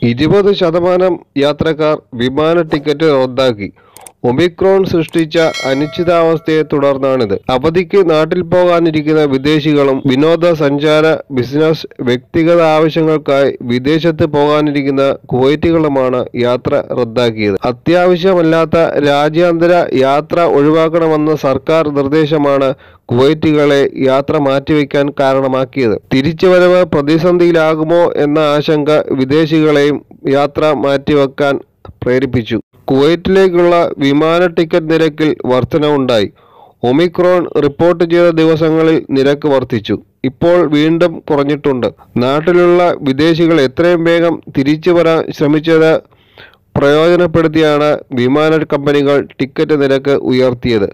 20% യാത്രക്കാർ വിമാന ടിക്കറ്റ് റദ്ദാക്കി. ഒമിക്രോൺ സൃഷ്ടിച്ച അനിശ്ചിതാവസ്ഥയെ തുടർന്നാണിത്. അവധിക്ക് നാട്ടിൽ പോകാനിരിക്കുന്ന വിദേശികളും വിനോദസഞ്ചാര, ബിസിനസ്, വ്യക്തിഗത ആവശ്യങ്ങൾക്കായി വിദേശത്ത് പോകാനിരിക്കുന്ന കുവൈറ്റികളുമാണ് യാത്ര റദ്ദാക്കിയത്. അത്യാവശ്യമല്ലാത്ത രാജ്യാന്തര യാത്ര ഒഴിവാക്കണമെന്ന സർക്കാർ നിർദ്ദേശമാണ് കുവൈറ്റികളെ യാത്ര മാറ്റിവെക്കാൻ കാരണമാക്കിയത്. തിരിച്ചുവരവ് പ്രതിസന്ധിയിലാകുമോ എന്ന ആശങ്ക വിദേശികളെയും യാത്ര മാറ്റിവെക്കാൻ പ്രേരിപ്പിച്ചു. കുവൈറ്റിലേക്കുള്ള വിമാന ടിക്കറ്റ് നിരക്കിൽ വർധനവുണ്ടായി. ഒമിക്രോൺ റിപ്പോർട്ട് ചെയ്ത ദിവസങ്ങളിൽ നിരക്ക് വർദ്ധിച്ചു. ഇപ്പോൾ വീണ്ടും കുറഞ്ഞിട്ടുണ്ട്. നാട്ടിലുള്ള വിദേശികൾ എത്രയും വേഗം തിരിച്ചു വരാൻ ശ്രമിച്ചത് പ്രയോജനപ്പെടുത്തിയാണ് വിമാന കമ്പനികൾ ടിക്കറ്റ് നിരക്ക് ഉയർത്തിയത്.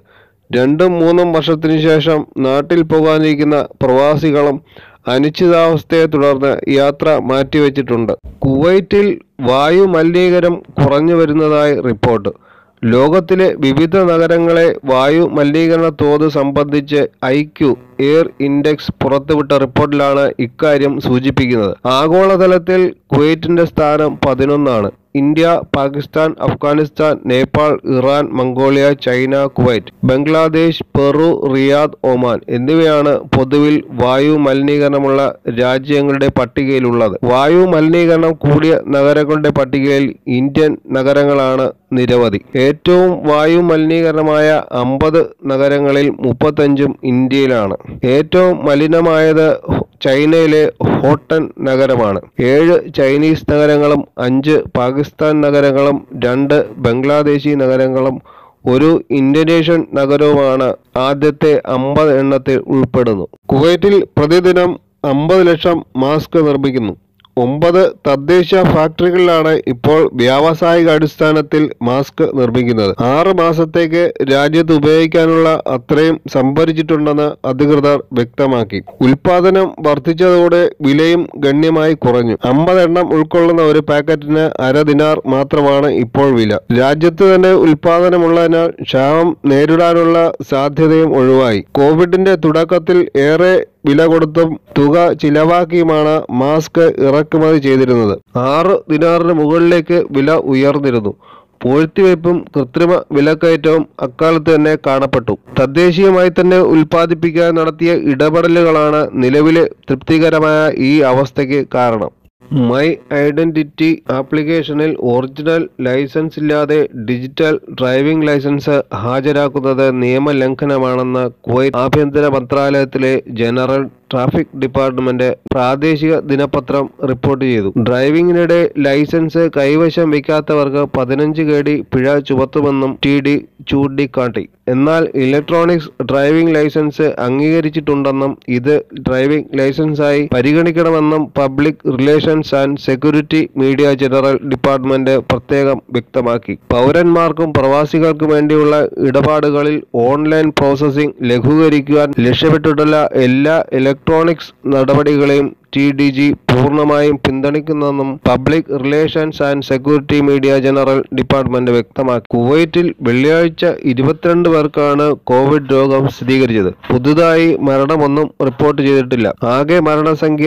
2-3 വർഷത്തിനു ശേഷം നാട്ടിൽ പോകാനിരിക്കുന്ന പ്രവാസികളും അനിശ്ചിതാവസ്ഥയെ തുടർന്ന് യാത്ര മാറ്റിവെച്ചിട്ടുണ്ട്. കുവൈറ്റിൽ വായു മലിനീകരണം കുറഞ്ഞു വരുന്നതായി റിപ്പോർട്ട്. ലോകത്തിലെ വിവിധ നഗരങ്ങളെ വായു മലിനീകരണ തോത് സംബന്ധിച്ച് IQ എയർ ഇൻഡെക്സ് പുറത്തുവിട്ട റിപ്പോർട്ടിലാണ് ഇക്കാര്യം സൂചിപ്പിക്കുന്നത്. ആഗോളതലത്തിൽ കുവൈറ്റിന്റെ സ്ഥാനം 11ആണ്. India, Pakistan, Afghanistan, Nepal, Iran, Mongolia, China, Kuwait, Bangladesh, Peru, Riyadh, Oman എന്നിവയാണ് പൊതുവിൽ വായു മലിനീകരണമുള്ള രാജ്യങ്ങളുടെ പട്ടികയിലുള്ളത്. വായു മലിനീകരണം കൂടിയ നഗരങ്ങളുടെ പട്ടികയിൽ ഇന്ത്യൻ നഗരങ്ങളാണ് നിരവധി. ഏറ്റവും വായു മലിനീകരണമായ 50 നഗരങ്ങളിൽ 35ഉം ഇന്ത്യയിലാണ്. ഏറ്റവും മലിനമായത് ചൈനയിലെ ഹോട്ടൻ നഗരമാണ്. 7 ചൈനീസ് നഗരങ്ങളും 5 പാകിസ്ഥാൻ നഗരങ്ങളും 2 ബംഗ്ലാദേശി നഗരങ്ങളും 1 ഇന്തോനേഷ്യൻ നഗരവുമാണ് ആദ്യത്തെ 50 എണ്ണത്തിൽ ഉൾപ്പെടുന്നു. കുവൈറ്റിൽ പ്രതിദിനം 50 ലക്ഷം മാസ്ക് നിർമ്മിക്കുന്നു. 9 തദ്ദേശ ഫാക്ടറികളിലാണ് ഇപ്പോൾ വ്യാവസായിക അടിസ്ഥാനത്തിൽ മാസ്ക് നിർമ്മിക്കുന്നത്. 6 മാസത്തേക്ക് രാജ്യത്ത് ഉപയോഗിക്കാനുള്ള അത്രയും സംഭരിച്ചിട്ടുണ്ടെന്ന് അധികൃതർ വ്യക്തമാക്കി. ഉൽപാദനം വർദ്ധിച്ചതോടെ വിലയും ഗണ്യമായി കുറഞ്ഞു. 50 എണ്ണം ഉൾക്കൊള്ളുന്ന ഒരു പാക്കറ്റിന് $1 ദിനാർ മാത്രമാണ് ഇപ്പോൾ വില. രാജ്യത്ത് തന്നെ ഉൽപാദനമുള്ളതിനാൽ ക്ഷാമം നേരിടാനുള്ള സാധ്യതയും ഒഴിവായി. കോവിഡിന്റെ തുടക്കത്തിൽ ഏറെ വില കൊടുത്തും തുക ചിലവാക്കിയുമാണ് മാസ്ക് ഇറക്കുമതി ചെയ്തിരുന്നത്. 6 ദിനാറിന് മുകളിലേക്ക് വില ഉയർന്നിരുന്നു. പൂഴ്ത്തിവയ്പും കൃത്രിമ വിലക്കയറ്റവും അക്കാലത്ത് തന്നെ കാണപ്പെട്ടു. തദ്ദേശീയമായി തന്നെ ഉൽപ്പാദിപ്പിക്കാൻ നടത്തിയ ഇടപെടലുകളാണ് നിലവിലെ തൃപ്തികരമായ ഈ അവസ്ഥയ്ക്ക് കാരണം. മൈ ഐഡന്റിറ്റി ആപ്ലിക്കേഷനിൽ ഒറിജിനൽ ലൈസൻസ് ഇല്ലാതെ ഡിജിറ്റൽ ഡ്രൈവിംഗ് ലൈസൻസ് ഹാജരാക്കുന്നത് നിയമലംഘനമാണെന്ന് കുവൈറ്റ് ആഭ്യന്തര മന്ത്രാലയത്തിലെ ജനറൽ ട്രാഫിക് ഡിപ്പാർട്ട്മെന്റ് പ്രാദേശിക ദിനപത്രം റിപ്പോർട്ട് ചെയ്തു. ഡ്രൈവിംഗിനിടെ ലൈസൻസ് കൈവശം വയ്ക്കാത്തവർക്ക് 15 KD പിഴ ചുമത്തുമെന്നും TD ചൂണ്ടിക്കാട്ടി. എന്നാൽ ഇലക്ട്രോണിക്സ് ഡ്രൈവിംഗ് ലൈസൻസ് അംഗീകരിച്ചിട്ടുണ്ടെന്നും ഇത് ഡ്രൈവിംഗ് ലൈസൻസായി പരിഗണിക്കണമെന്നും public relations and security media general department പ്രത്യേകം വ്യക്തമാക്കി. പൗരന്മാർക്കും പ്രവാസികൾക്കും വേണ്ടിയുള്ള ഇടപാടുകളിൽ ഓൺലൈൻ പ്രോസസ്സിംഗ് ലഘൂകരിക്കുവാൻ ലക്ഷ്യമിട്ടിട്ടുള്ള എല്ലാ ഇലക്ട്രോണിക്സ് നടപടികളെയും TDG പൂർണ്ണമായും പിന്തുണയ്ക്കുന്നെന്നും public relations and security media general department വ്യക്തമാക്കി. കുവൈറ്റിൽ വെള്ളിയാഴ്ച 22 പേർക്കാണ് കോവിഡ് രോഗം സ്ഥിരീകരിച്ചത്. പുതുതായി മരണമൊന്നും റിപ്പോർട്ട് ചെയ്തിട്ടില്ല. ആകെ മരണസംഖ്യ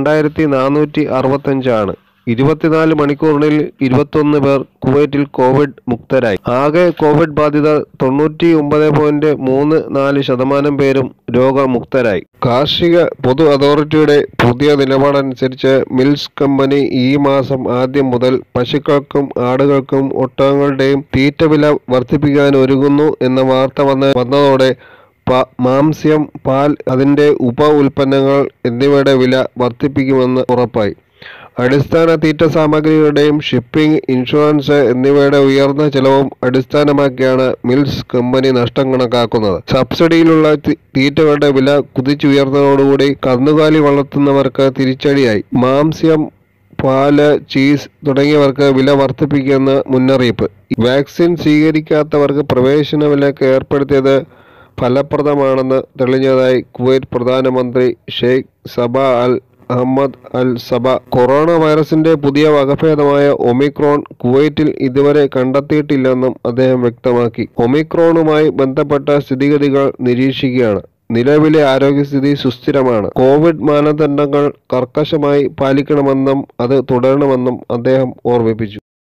2465 ആണ്. 24 മണിക്കൂറിനുള്ളിൽ 21 പേർ കുവൈറ്റിൽ കോവിഡ് മുക്തരായി. ആകെ കോവിഡ് ബാധിത 99.34% പേരും രോഗമുക്തരായി. കാർഷിക പൊതു അതോറിറ്റിയുടെ പുതിയ നിലപാടനുസരിച്ച് മിൽസ് കമ്പനി ഈ മാസം ആദ്യം മുതൽ പശുക്കൾക്കും ആടുകൾക്കും ഒട്ടകങ്ങളുടെയും തീറ്റവില വർദ്ധിപ്പിക്കാൻ ഒരുങ്ങുന്നു എന്ന വാർത്ത വന്നതോടെ മാംസ്യം, പാൽ, അതിന്റെ ഉപ ഉൽപ്പന്നങ്ങൾ എന്നിവയുടെ വില വർദ്ധിപ്പിക്കുമെന്ന് ഉറപ്പായി. അടിസ്ഥാന തീറ്റ സാമഗ്രികളുടെയും ഷിപ്പിംഗ്, ഇൻഷുറൻസ് എന്നിവയുടെ ഉയർന്ന ചെലവും അടിസ്ഥാനമാക്കിയാണ് മിൽസ് കമ്പനി നഷ്ടം കണക്കാക്കുന്നത്. സബ്സിഡിയിലുള്ള തീറ്റകളുടെ വില കുതിച്ചുയർന്നതോടുകൂടി കന്നുകാലി വളർത്തുന്നവർക്ക് തിരിച്ചടിയായി. മാംസ്യം, പാല്, ചീസ് തുടങ്ങിയവർക്ക് വില വർദ്ധിപ്പിക്കുമെന്ന് മുന്നറിയിപ്പ്. വാക്സിൻ സ്വീകരിക്കാത്തവർക്ക് പ്രവേശന വിലക്ക് ഏർപ്പെടുത്തിയത് ഫലപ്രദമാണെന്ന് തെളിഞ്ഞതായി കുവൈറ്റ് പ്രധാനമന്ത്രി Sheikh Sabah Al Ahmad Al Sabah. Corona വൈറസിന്റെ പുതിയ വകഭേദമായ ഒമിക്രോൺ കുവൈറ്റിൽ ഇതുവരെ കണ്ടെത്തിയിട്ടില്ലെന്നും അദ്ദേഹം വ്യക്തമാക്കി. ഒമിക്രോണുമായി ബന്ധപ്പെട്ട സ്ഥിതിഗതികൾ നിരീക്ഷിക്കുകയാണ്. നിലവിലെ ആരോഗ്യസ്ഥിതി സുസ്ഥിരമാണ്. കോവിഡ് മാനദണ്ഡങ്ങൾ കർക്കശമായി പാലിക്കണമെന്നും അത് തുടരണമെന്നും അദ്ദേഹം ഓർമ്മിപ്പിച്ചു.